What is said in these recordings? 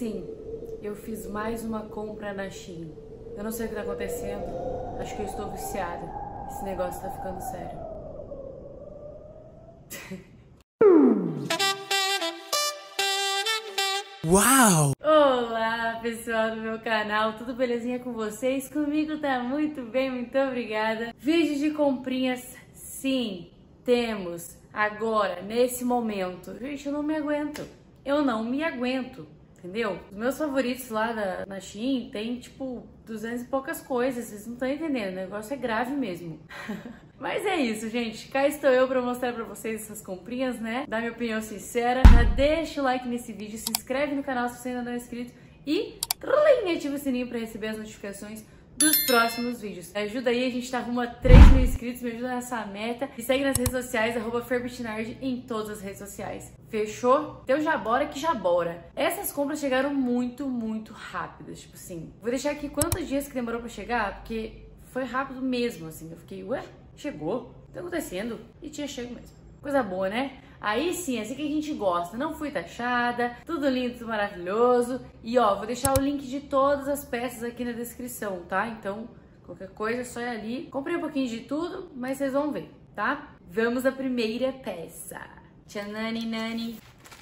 Sim, eu fiz mais uma compra na Shein. Eu não sei o que tá acontecendo. Acho que eu estou viciada. Esse negócio tá ficando sério. Uau! Olá, pessoal do meu canal, tudo belezinha com vocês? Comigo tá muito bem, muito obrigada. Vídeo de comprinhas, sim, temos agora, nesse momento. Gente, eu não me aguento. Eu não me aguento, entendeu? Os meus favoritos lá na Shein tem, tipo, 200 e poucas coisas. Vocês não estão entendendo, o negócio é grave mesmo. Mas é isso, gente. Cá estou eu pra mostrar pra vocês essas comprinhas, né? Dar minha opinião sincera. Já deixa o like nesse vídeo, se inscreve no canal se você ainda não é inscrito e ativa o sininho pra receber as notificações dos próximos vídeos. Me ajuda aí, a gente tá rumo a 3 mil inscritos, me ajuda nessa meta. E segue nas redes sociais, @ferbitnard em todas as redes sociais. Fechou? Então já bora que já bora. Essas compras chegaram muito, muito rápidas. Tipo assim, vou deixar aqui quantos dias que demorou pra chegar, porque foi rápido mesmo, assim. Eu fiquei, ué? Chegou? O que tá acontecendo? E tinha chego mesmo. Coisa boa, né? Aí sim, assim que a gente gosta. Não fui taxada, tudo lindo, tudo maravilhoso. E ó, vou deixar o link de todas as peças aqui na descrição, tá? Então, qualquer coisa é só ir ali. Comprei um pouquinho de tudo, mas vocês vão ver, tá? Vamos à primeira peça. Tchanani nani.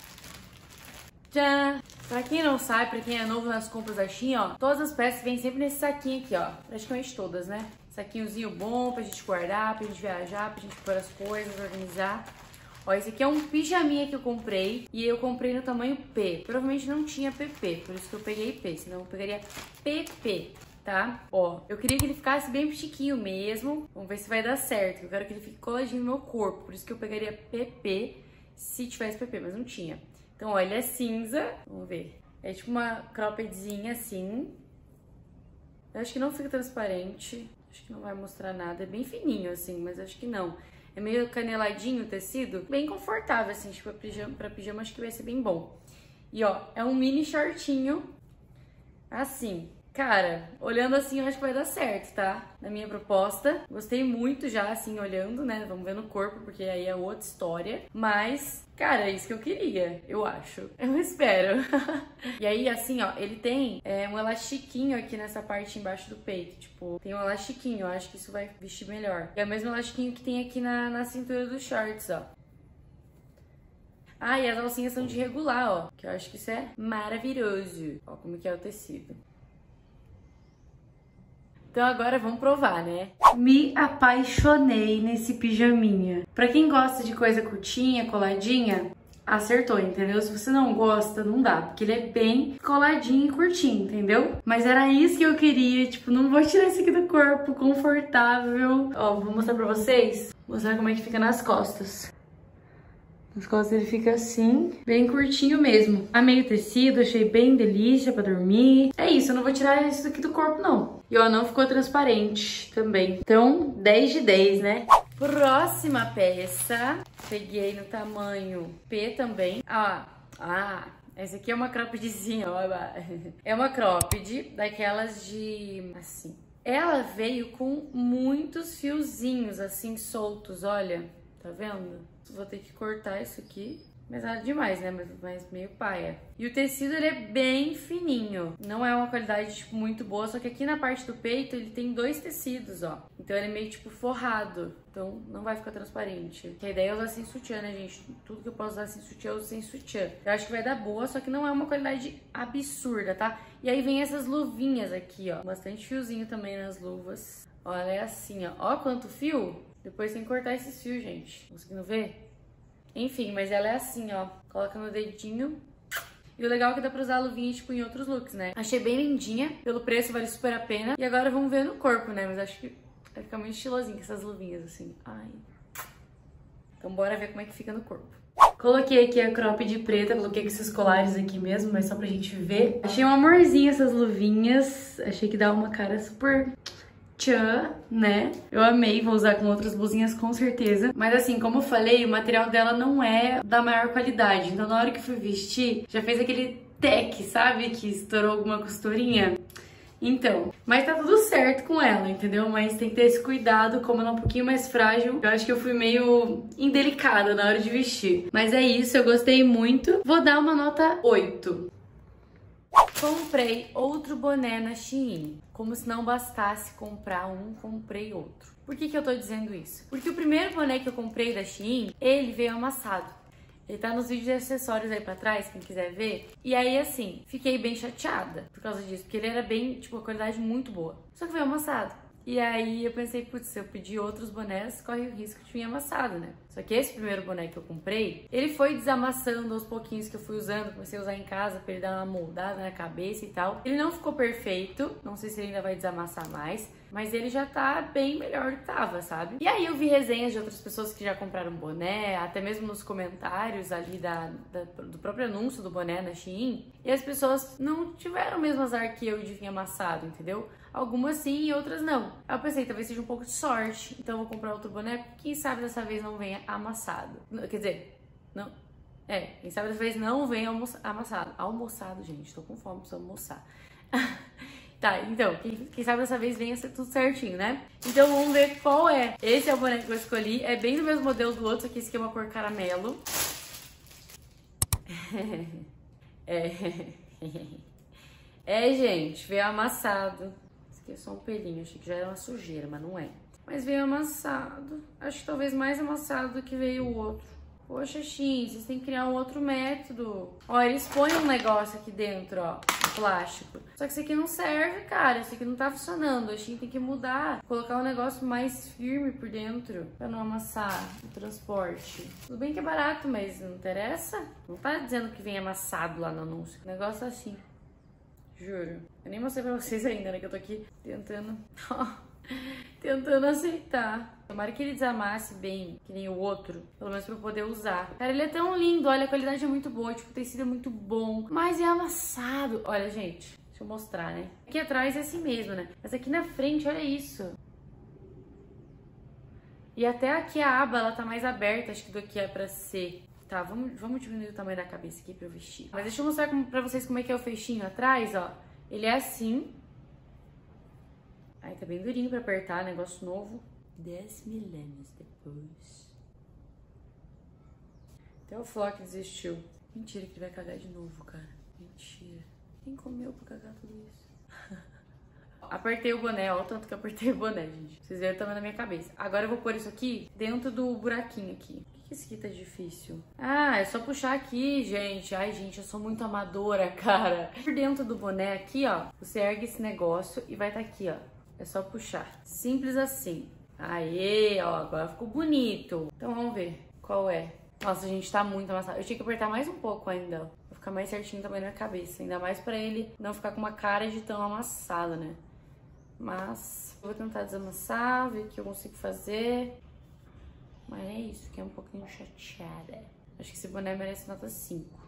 Tchan! Pra quem não sabe, pra quem é novo nas compras da Shein, ó, todas as peças vêm sempre nesse saquinho aqui, ó. Praticamente todas, né? Saquinhozinho bom pra gente guardar, pra gente viajar, pra gente pôr as coisas, organizar. Ó, esse aqui é um pijaminha que eu comprei e eu comprei no tamanho P. Provavelmente não tinha PP, por isso que eu peguei P, senão eu pegaria PP, tá? Ó, eu queria que ele ficasse bem chiquinho mesmo. Vamos ver se vai dar certo. Eu quero que ele fique coladinho no meu corpo, por isso que eu pegaria PP se tivesse PP, mas não tinha. Então, ó, ele é cinza. Vamos ver. É tipo uma croppedzinha assim. Eu acho que não fica transparente. Acho que não vai mostrar nada. É bem fininho assim, mas acho que não. É meio caneladinho o tecido. Bem confortável assim, tipo pra pijama acho que vai ser bem bom. E ó, é um mini shortinho assim. Cara, olhando assim eu acho que vai dar certo, tá? Na minha proposta. Gostei muito já, assim, olhando, né? Vamos ver no corpo, porque aí é outra história. Mas, cara, é isso que eu queria, eu acho. Eu espero. E aí, assim, ó, ele tem um elastiquinho aqui nessa parte embaixo do peito. Tipo, tem um elastiquinho, eu acho que isso vai vestir melhor. É o mesmo elastiquinho que tem aqui na cintura dos shorts, ó. Ah, e as alcinhas são de regular, ó. Que eu acho que isso é maravilhoso. Ó, como que é o tecido. Então agora vamos provar, né? Me apaixonei nesse pijaminha. Pra quem gosta de coisa curtinha, coladinha, acertou, entendeu? Se você não gosta, não dá, porque ele é bem coladinho e curtinho, entendeu? Mas era isso que eu queria, tipo, não vou tirar isso aqui do corpo, confortável. Ó, vou mostrar pra vocês, mostrar como é que fica nas costas. Nas costas ele fica assim, bem curtinho mesmo. Amei o tecido, achei bem delícia pra dormir. É isso, eu não vou tirar isso daqui do corpo, não. E ó, não ficou transparente também. Então, 10 de 10, né? Próxima peça. Peguei no tamanho P também. Essa aqui é uma croppedzinha, ó. É uma cropped daquelas de... assim. Ela veio com muitos fiozinhos, assim, soltos, olha. Tá vendo? Vou ter que cortar isso aqui. Mas nada demais, né? Mas meio paia. E o tecido, ele é bem fininho. Não é uma qualidade, tipo, muito boa. Só que aqui na parte do peito, ele tem 2 tecidos, ó. Então ele é meio, tipo, forrado. Então não vai ficar transparente. Que a ideia é usar sem sutiã, né, gente? Tudo que eu posso usar sem sutiã, eu uso sem sutiã. Eu acho que vai dar boa, só que não é uma qualidade absurda, tá? E aí vem essas luvinhas aqui, ó. Bastante fiozinho também nas luvas. Ó, ela é assim, ó. Ó quanto fio. Depois tem que cortar esses fios, gente. Conseguindo ver? Enfim, mas ela é assim, ó. Coloca no dedinho. E o legal é que dá pra usar a luvinha, tipo, em outros looks, né? Achei bem lindinha. Pelo preço, vale super a pena. E agora vamos ver no corpo, né? Mas acho que vai ficar muito estilosinho com essas luvinhas, assim. Ai. Então bora ver como é que fica no corpo. Coloquei aqui a cropped preta, coloquei com esses colares aqui mesmo, mas só pra gente ver. Achei um amorzinho essas luvinhas. Achei que dá uma cara super... tchan, né? Eu amei, vou usar com outras blusinhas com certeza. Mas assim, como eu falei, o material dela não é da maior qualidade. Então na hora que fui vestir, já fez aquele tec, sabe? Que estourou alguma costurinha. Então, mas tá tudo certo com ela, entendeu? Mas tem que ter esse cuidado, como ela é um pouquinho mais frágil. Eu acho que eu fui meio indelicada na hora de vestir. Mas é isso, eu gostei muito. Vou dar uma nota 8. Comprei outro boné na Shein. Como se não bastasse comprar um, comprei outro. Por que eu tô dizendo isso? Porque o primeiro boné que eu comprei da Shein, ele veio amassado. Ele tá nos vídeos de acessórios aí pra trás, quem quiser ver. E aí, assim, fiquei bem chateada por causa disso. Porque ele era bem, tipo, a qualidade muito boa. Só que veio amassado. E aí eu pensei, putz, se eu pedir outros bonés, corre o risco de vir amassado, né? Só que esse primeiro boné que eu comprei, ele foi desamassando aos pouquinhos que eu fui usando. Comecei a usar em casa pra ele dar uma moldada na cabeça e tal. Ele não ficou perfeito, não sei se ele ainda vai desamassar mais, mas ele já tá bem melhor do que tava, sabe? E aí eu vi resenhas de outras pessoas que já compraram boné, até mesmo nos comentários ali do próprio anúncio do boné na Shein, e as pessoas não tiveram o mesmo azar que eu de vir amassado, entendeu? Algumas sim e outras não. Aí eu pensei, talvez seja um pouco de sorte, então eu vou comprar outro boné, quem sabe dessa vez não venha amassado. Quer dizer, não... quem sabe dessa vez não venha amassado. Almoçado, gente, tô com fome, preciso almoçar. Tá, então, quem sabe dessa vez venha ser tudo certinho, né? Então vamos ver qual é. Esse é o boné que eu escolhi, é bem do mesmo modelo do outro, só que esse aqui é uma cor caramelo. Gente, veio amassado. Esse aqui é só um pelinho, achei que já era uma sujeira, mas não é. Mas veio amassado. Acho que talvez mais amassado do que veio o outro. Poxa, Shein, vocês têm que criar um outro método. Ó, eles põem um negócio aqui dentro, ó, plástico. Só que isso aqui não serve, cara. Isso aqui não tá funcionando. A Shein tem que mudar. Colocar um negócio mais firme por dentro. Pra não amassar o transporte. Tudo bem que é barato, mas não interessa. Não tá dizendo que vem amassado lá no anúncio. O negócio é assim. Juro. Eu nem mostrei pra vocês ainda, né? Que eu tô aqui tentando... tentando aceitar. Tomara que ele desamasse bem, que nem o outro. Pelo menos pra eu poder usar. Cara, ele é tão lindo. Olha, a qualidade é muito boa. Tipo, o tecido é muito bom. Mas é amassado. Olha, gente. Deixa eu mostrar, né? Aqui atrás é assim mesmo, né? Mas aqui na frente, olha isso. E até aqui a aba, ela tá mais aberta. Acho que do que é pra ser. Tá, vamos diminuir o tamanho da cabeça aqui pra eu vestir. Mas deixa eu mostrar pra vocês como é que é o fechinho atrás, ó. Ele é assim. Aí tá bem durinho pra apertar, negócio novo. 10 milênios depois. Até o Flock desistiu. Mentira que ele vai cagar de novo, cara. Mentira. Quem comeu pra cagar tudo isso? Apertei o boné, ó o tanto que eu apertei o boné, gente. Vocês viram o tamanho da minha cabeça. Agora eu vou pôr isso aqui dentro do buraquinho aqui. Por que esse aqui tá difícil? Ah, é só puxar aqui, gente. Ai, gente, eu sou muito amadora, cara. Por dentro do boné aqui, ó, você ergue esse negócio e vai tá aqui, ó. É só puxar. Simples assim. Aê, ó, agora ficou bonito. Então vamos ver qual é. Nossa, gente, tá muito amassado. Eu tinha que apertar mais um pouco ainda, ó. Pra ficar mais certinho também na minha cabeça. Ainda mais pra ele não ficar com uma cara de tão amassado, né? Mas eu vou tentar desamassar, ver o que eu consigo fazer. Mas é isso, fiquei um pouquinho chateada. Acho que esse boné merece nota 5.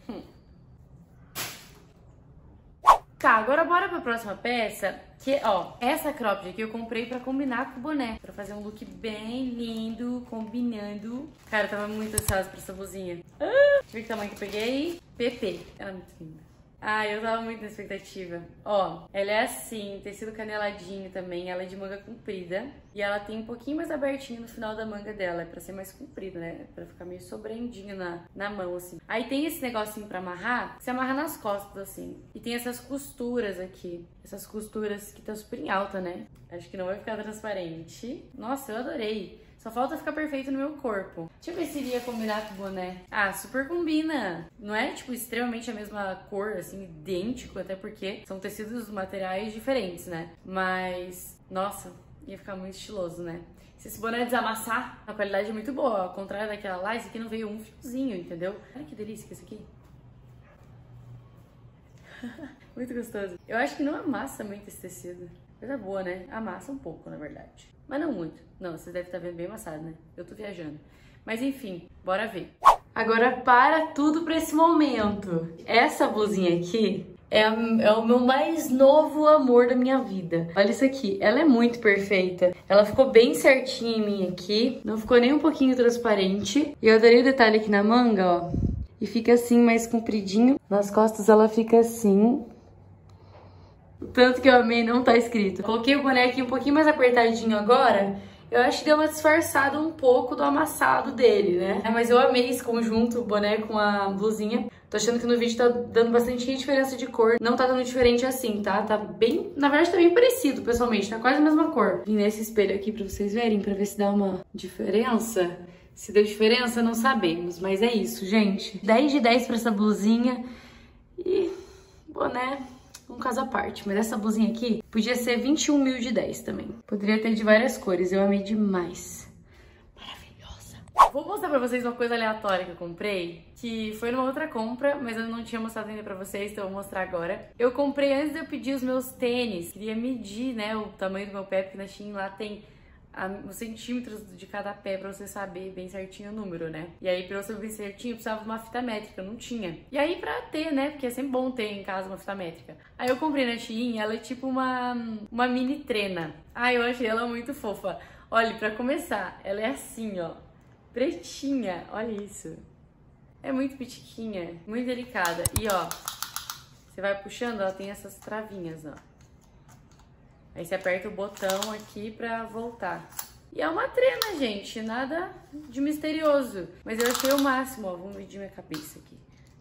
Tá, agora bora pra próxima peça, que, ó, essa cropped aqui eu comprei pra combinar com o boné, pra fazer um look bem lindo, combinando. Cara, eu tava muito ansiosa pra essa blusinha. Deixa eu ver que tamanho que eu peguei. PP. Ela é muito linda. Ah, eu tava muito na expectativa. Ó, ela é assim, tecido caneladinho também, ela é de manga comprida. E ela tem um pouquinho mais abertinho no final da manga dela, é pra ser mais comprido, né? Pra ficar meio sobrandinho na mão, assim. Aí tem esse negocinho pra amarrar, que você amarra nas costas, assim. E tem essas costuras aqui. Essas costuras que tá super em alta, né? Acho que não vai ficar transparente. Nossa, eu adorei. Só falta ficar perfeito no meu corpo. Deixa eu ver se iria combinar com o boné. Ah, super combina. Não é, tipo, extremamente a mesma cor, assim, idêntico, até porque são tecidos, materiais diferentes, né? Mas, nossa, ia ficar muito estiloso, né? Se esse boné desamassar, a qualidade é muito boa. Ao contrário daquela lá, esse aqui não veio um fiozinho, entendeu? Olha que delícia que é esse aqui. Muito gostoso. Eu acho que não amassa muito esse tecido. Coisa boa, né? Amassa um pouco, na verdade. Mas não muito. Não, vocês devem estar vendo bem amassado, né? Eu tô viajando. Mas enfim, bora ver. Agora para tudo pra esse momento. Essa blusinha aqui é o meu mais novo amor da minha vida. Olha isso aqui. Ela é muito perfeita. Ela ficou bem certinha em mim aqui. Não ficou nem um pouquinho transparente. E eu adorei o detalhe aqui na manga, ó. E fica assim, mais compridinho. Nas costas ela fica assim. O tanto que eu amei não tá escrito. Coloquei o boné aqui um pouquinho mais apertadinho agora. Eu acho que deu uma disfarçada um pouco do amassado dele, né? Mas eu amei esse conjunto, o boné com a blusinha. Tô achando que no vídeo tá dando bastante diferença de cor. Não tá dando diferente assim, tá? Tá bem... Na verdade, tá bem parecido, pessoalmente. Tá quase a mesma cor. Vim nesse espelho aqui pra vocês verem, pra ver se dá uma diferença. Se deu diferença, não sabemos. Mas é isso, gente. 10 de 10 pra essa blusinha. E boné, um caso à parte. Mas essa blusinha aqui podia ser 21 mil de 10 também. Poderia ter de várias cores. Eu amei demais. Vou mostrar pra vocês uma coisa aleatória que eu comprei, que foi numa outra compra, mas eu não tinha mostrado ainda pra vocês, então eu vou mostrar agora. Eu comprei antes de eu pedir os meus tênis, queria medir, né, o tamanho do meu pé, porque na Shein lá tem os centímetros de cada pé pra você saber bem certinho o número, né? E aí pra eu saber bem certinho eu precisava de uma fita métrica, eu não tinha. E aí pra ter, né, porque é sempre bom ter em casa uma fita métrica. Aí eu comprei na Shein, ela é tipo uma mini trena. Ai, eu achei ela muito fofa. Olha, pra começar, ela é assim, ó. Pretinha, olha isso. É muito pitiquinha, muito delicada. E ó, você vai puxando, ela tem essas travinhas, ó. Aí você aperta o botão aqui pra voltar. E é uma trena, gente, nada de misterioso. Mas eu achei o máximo, ó. Vamos medir minha cabeça aqui.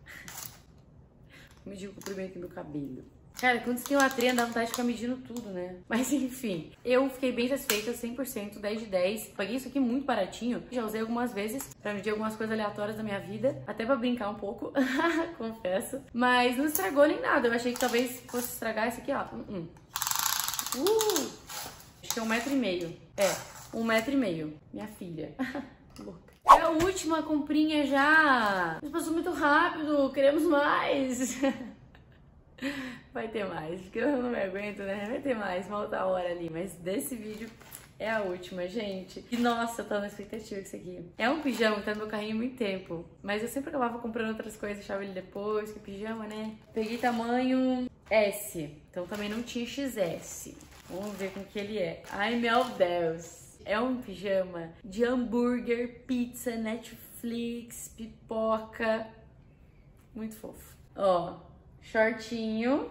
Vou medir o comprimento do meu cabelo. Cara, quando você tem uma trena, dá vontade de ficar medindo tudo, né? Mas enfim, eu fiquei bem satisfeita, 100%, 10 de 10. Paguei isso aqui muito baratinho. Já usei algumas vezes pra medir algumas coisas aleatórias da minha vida. Até pra brincar um pouco, confesso. Mas não estragou nem nada. Eu achei que talvez fosse estragar esse aqui, ó. Acho que é 1,5 m. É, 1,5 m. Minha filha. Louca. É a última comprinha já. Isso passou muito rápido, queremos mais. Vai ter mais, porque eu não me aguento, né? Vai ter mais, uma outra hora ali. Mas desse vídeo é a última, gente. E nossa, eu tô na expectativa disso aqui. É um pijama que tá no meu carrinho há muito tempo. Mas eu sempre acabava comprando outras coisas, deixava ele depois, que pijama, né? Peguei tamanho S, então também não tinha XS. Vamos ver como que ele é. Ai, meu Deus. É um pijama de hambúrguer, pizza, Netflix, pipoca. Muito fofo. Ó, shortinho,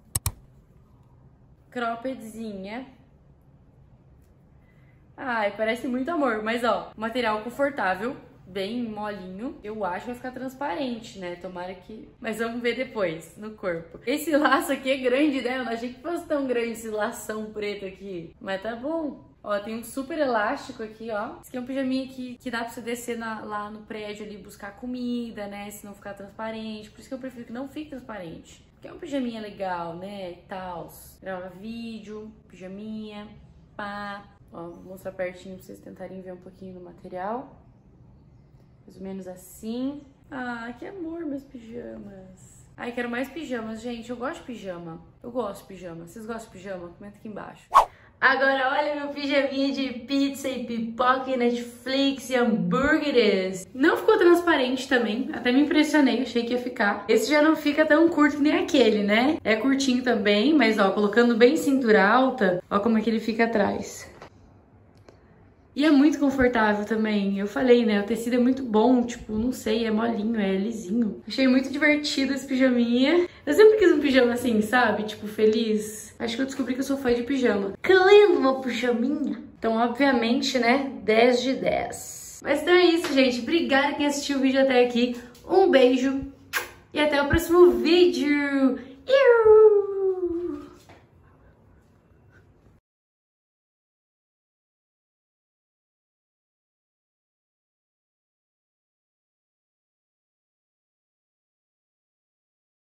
croppedzinha. Ai, parece muito amor, mas ó, material confortável, bem molinho. Eu acho que vai ficar transparente, né? Tomara que... Mas vamos ver depois, no corpo. Esse laço aqui é grande, né? Eu não achei que fosse tão grande esse lação preto aqui. Mas tá bom. Ó, tem um super elástico aqui, ó. Esse aqui é um pijaminha que dá pra você descer lá no prédio ali, buscar comida, né? Se não ficar transparente. Por isso que eu prefiro que não fique transparente. Porque é um pijaminha legal, né? E tal. Grava vídeo, pijaminha, pá. Ó, vou mostrar pertinho pra vocês tentarem ver um pouquinho do material. Mais ou menos assim. Ah, que amor, meus pijamas. Ai, quero mais pijamas, gente. Eu gosto de pijama. Eu gosto de pijama. Vocês gostam de pijama? Comenta aqui embaixo. Agora olha meu pijaminha de pizza e pipoca e Netflix e hambúrgueres. Não ficou transparente também, até me impressionei, achei que ia ficar. Esse já não fica tão curto que nem aquele, né? É curtinho também, mas ó, colocando bem cintura alta, ó como é que ele fica atrás. E é muito confortável também. Eu falei, né? O tecido é muito bom, tipo, não sei, é molinho, é lisinho. Achei muito divertido esse pijaminha. Eu sempre quis um pijama assim, sabe? Tipo, feliz. Acho que eu descobri que eu sou fã de pijama. Que lindo, uma pijaminha. Então, obviamente, né? 10 de 10. Mas então é isso, gente. Obrigada quem assistiu o vídeo até aqui. Um beijo e até o próximo vídeo.